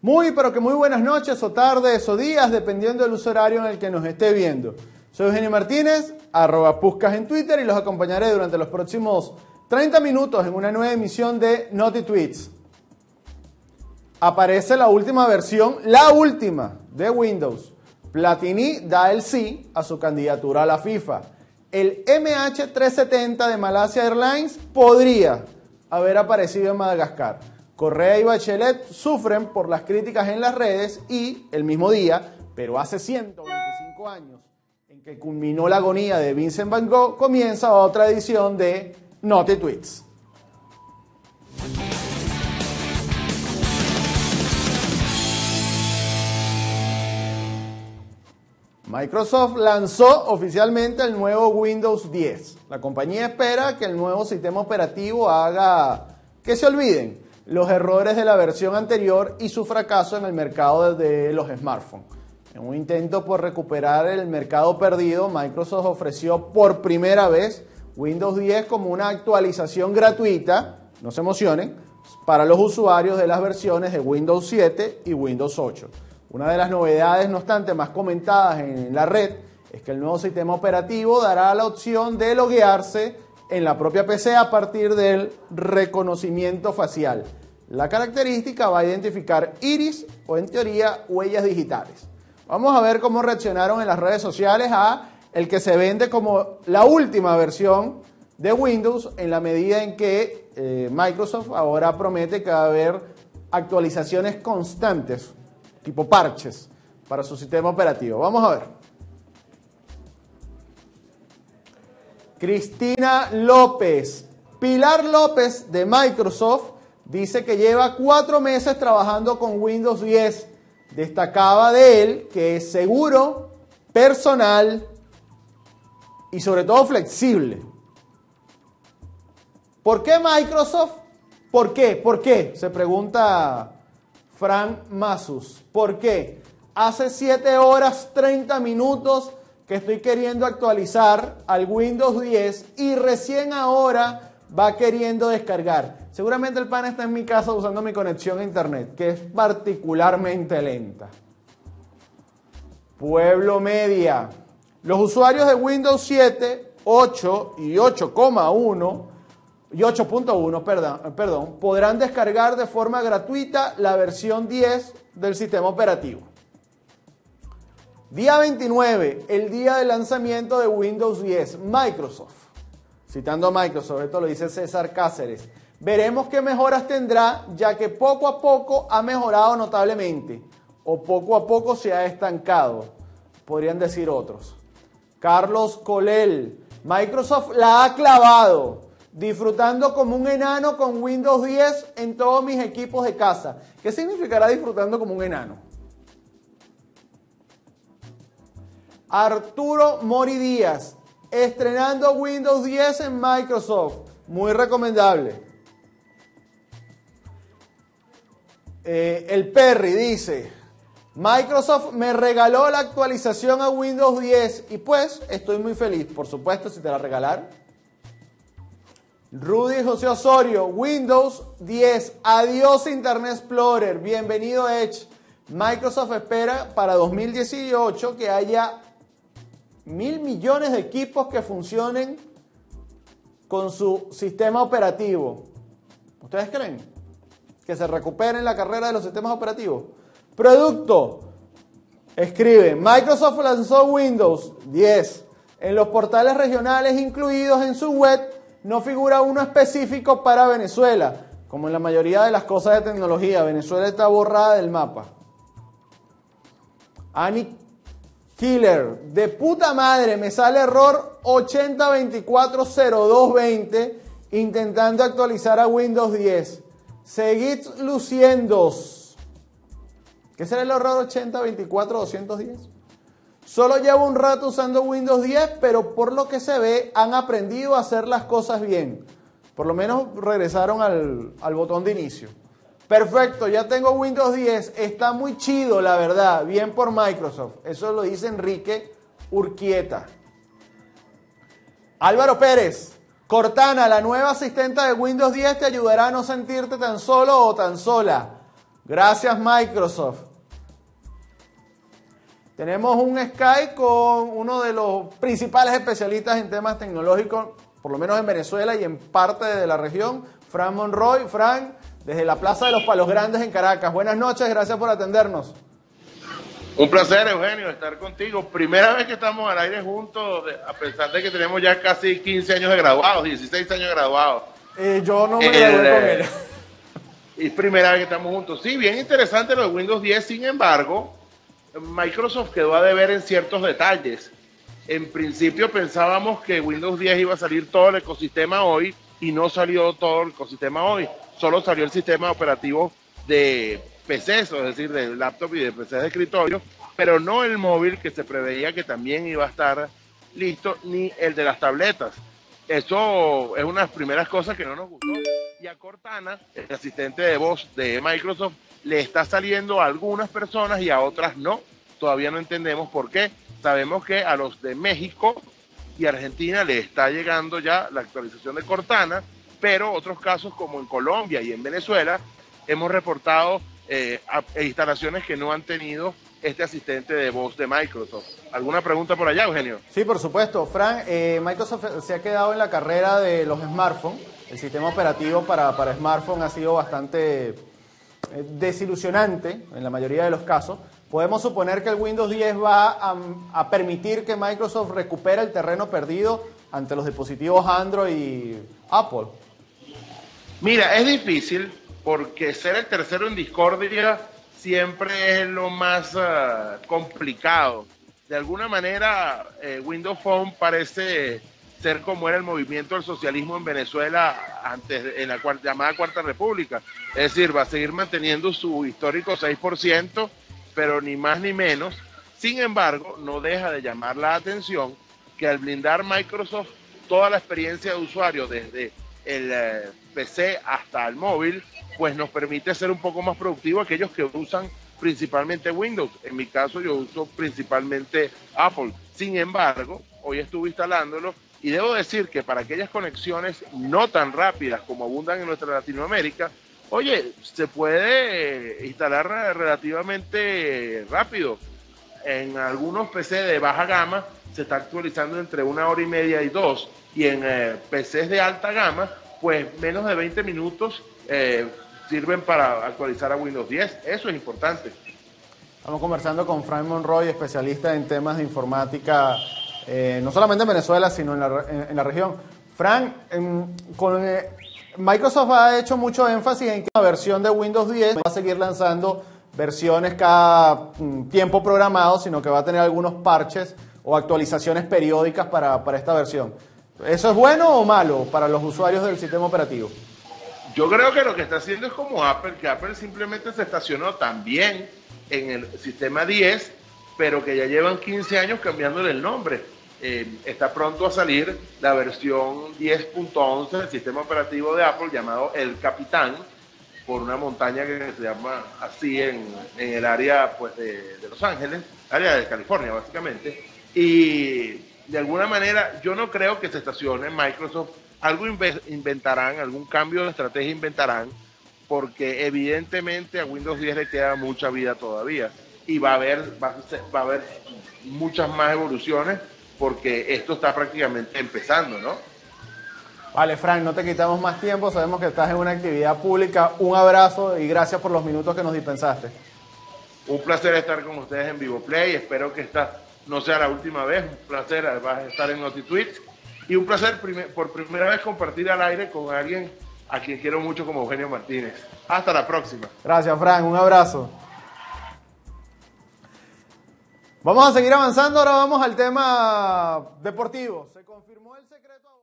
Muy, pero que muy buenas noches o tardes o días, dependiendo del uso horario en el que nos esté viendo. Soy Eugenio Martínez, @Puskas en Twitter, y los acompañaré durante los próximos 30 minutos en una nueva emisión de Naughty Tweets. Aparece la última versión, la última de Windows. Platini da el sí a su candidatura a la FIFA. El MH370 de Malaysia Airlines podría haber aparecido en Madagascar. Correa y Bachelet sufren por las críticas en las redes y el mismo día, pero hace 125 años, en que culminó la agonía de Vincent Van Gogh, comienza otra edición de Naughty Tweets. Microsoft lanzó oficialmente el nuevo Windows 10. La compañía espera que el nuevo sistema operativo haga que se olviden los errores de la versión anterior y su fracaso en el mercado de los smartphones. En un intento por recuperar el mercado perdido, Microsoft ofreció por primera vez Windows 10 como una actualización gratuita, no se emocionen, para los usuarios de las versiones de Windows 7 y Windows 8. Una de las novedades, no obstante, más comentadas en la red es que el nuevo sistema operativo dará la opción de loguearse en la propia PC a partir del reconocimiento facial. La característica va a identificar iris o, en teoría, huellas digitales. Vamos a ver cómo reaccionaron en las redes sociales a el que se vende como la última versión de Windows, en la medida en que Microsoft ahora promete que va a haber actualizaciones constantes, tipo parches, para su sistema operativo. Vamos a ver. Cristina López. Pilar López de Microsoft dice que lleva 4 meses trabajando con Windows 10. Destacaba de él que es seguro, personal y sobre todo flexible. ¿Por qué Microsoft? ¿Por qué? ¿Por qué? Se pregunta Fran Masus. ¿Por qué? Hace 7 horas 30 minutos que estoy queriendo actualizar al Windows 10 y recién ahora va queriendo descargar. Seguramente el pana está en mi casa usando mi conexión a internet, que es particularmente lenta. Pueblo Media. Los usuarios de Windows 7, 8 y 8,1 y 8.1, perdón, podrán descargar de forma gratuita la versión 10 del sistema operativo. Día 29, el día de lanzamiento de Windows 10, Microsoft. Citando a Microsoft, esto lo dice César Cáceres. Veremos qué mejoras tendrá, ya que poco a poco ha mejorado notablemente, o poco a poco se ha estancado, podrían decir otros. Carlos Colel, Microsoft la ha clavado, disfrutando como un enano con Windows 10 en todos mis equipos de casa. ¿Qué significará disfrutando como un enano? Arturo Mori Díaz, estrenando Windows 10 en Microsoft, muy recomendable. El Perry dice, Microsoft me regaló la actualización a Windows 10 y pues estoy muy feliz, por supuesto, si te la regalaron. Rudy José Osorio, Windows 10, adiós Internet Explorer, bienvenido Edge. Microsoft espera para 2018 que haya 1.000 millones de equipos que funcionen con su sistema operativo. ¿Ustedes creen que se recuperen la carrera de los sistemas operativos? Producto. Escribe, Microsoft lanzó Windows 10. En los portales regionales incluidos en su web no figura uno específico para Venezuela. Como en la mayoría de las cosas de tecnología, Venezuela está borrada del mapa. Annie Killer, de puta madre, me sale error 80240220 intentando actualizar a Windows 10. Seguid luciendo. ¿Qué será el error 8024-210? Solo llevo un rato usando Windows 10, pero por lo que se ve han aprendido a hacer las cosas bien. Por lo menos regresaron al botón de inicio. Perfecto, ya tengo Windows 10, está muy chido la verdad, bien por Microsoft. Eso lo dice Enrique Urquieta. Álvaro Pérez, Cortana, la nueva asistente de Windows 10 te ayudará a no sentirte tan solo o tan sola. Gracias, Microsoft. Tenemos un Skype con uno de los principales especialistas en temas tecnológicos, por lo menos en Venezuela y en parte de la región, Fran Monroy. Fran, desde la Plaza de los Palos Grandes en Caracas. Buenas noches, gracias por atendernos. Un placer, Eugenio, estar contigo. Primera vez que estamos al aire juntos, a pesar de que tenemos ya casi 15 años de graduados, 16 años de graduados. Yo no me gradué con él. Y primera vez que estamos juntos. Sí, bien interesante lo de Windows 10, sin embargo, Microsoft quedó a deber en ciertos detalles. En principio pensábamos que Windows 10 iba a salir todo el ecosistema hoy y no salió todo el ecosistema hoy. Solo salió el sistema operativo de PCs, es decir, de laptop y de PCs de escritorio, pero no el móvil que se preveía que también iba a estar listo, ni el de las tabletas. Eso es una de las primeras cosas que no nos gustó. Y a Cortana, el asistente de voz de Microsoft, le está saliendo a algunas personas y a otras no. Todavía no entendemos por qué. Sabemos que a los de México y Argentina le está llegando ya la actualización de Cortana, pero otros casos como en Colombia y en Venezuela hemos reportado instalaciones que no han tenido este asistente de voz de Microsoft. ¿Alguna pregunta por allá, Eugenio? Sí, por supuesto. Fran, Microsoft se ha quedado en la carrera de los smartphones. El sistema operativo para smartphone ha sido bastante desilusionante en la mayoría de los casos. Podemos suponer que el Windows 10 va a permitir que Microsoft recupere el terreno perdido ante los dispositivos Android y Apple. Mira, es difícil porque ser el tercero en discordia siempre es lo más complicado. De alguna manera, Windows Phone parece ser como era el movimiento del socialismo en Venezuela antes, en la llamada Cuarta República. Es decir, va a seguir manteniendo su histórico 6%, pero ni más ni menos. Sin embargo, no deja de llamar la atención que al blindar Microsoft toda la experiencia de usuario desde el PC hasta el móvil, pues nos permite ser un poco más productivos aquellos que usan principalmente Windows. En mi caso yo uso principalmente Apple. Sin embargo, hoy estuve instalándolo y debo decir que para aquellas conexiones no tan rápidas como abundan en nuestra Latinoamérica, oye, se puede instalar relativamente rápido. En algunos PC de baja gama se está actualizando entre 1 hora y media y 2, y en PCs de alta gama, pues menos de 20 minutos sirven para actualizar a Windows 10. Eso es importante. Estamos conversando con Fran Monroy, especialista en temas de informática, no solamente en Venezuela, sino en la región. Fran, Microsoft ha hecho mucho énfasis en que la versión de Windows 10 va a seguir lanzando versiones cada tiempo programado, sino que va a tener algunos parches o actualizaciones periódicas para esta versión. ¿Eso es bueno o malo para los usuarios del sistema operativo? Yo creo que lo que está haciendo es como Apple, que Apple simplemente se estacionó también en el sistema 10, pero que ya llevan 15 años cambiándole el nombre. Está pronto a salir la versión 10.11 del sistema operativo de Apple llamado El Capitán, por una montaña que se llama así en el área pues, de Los Ángeles, área de California básicamente. Y de alguna manera yo no creo que se estacione Microsoft. Algo inventarán, algún cambio de estrategia inventarán, porque evidentemente a Windows 10 le queda mucha vida todavía y va a haber muchas más evoluciones porque esto está prácticamente empezando, ¿no? Vale, Frank, no te quitamos más tiempo, sabemos que estás en una actividad pública. Un abrazo y gracias por los minutos que nos dispensaste. Un placer estar con ustedes en Vivo Play, espero que esta no sea la última vez, un placer además estar en NotiTweets y un placer por primera vez compartir al aire con alguien a quien quiero mucho como Eugenio Martínez. Hasta la próxima. Gracias, Frank, un abrazo. Vamos a seguir avanzando, ahora vamos al tema deportivo. Se confirmó el secreto.